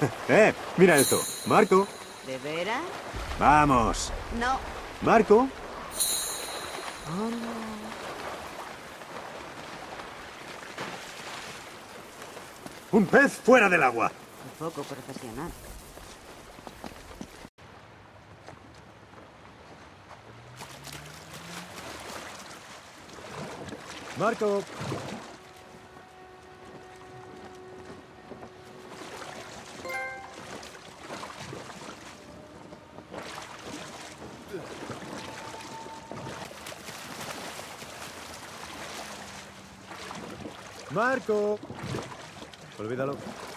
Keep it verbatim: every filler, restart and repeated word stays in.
Eh, mira esto. Marco. ¿De veras? Vamos. No. Marco. Oh, no. Un pez fuera del agua. Un poco profesional. Marco. Marco. Olvídalo.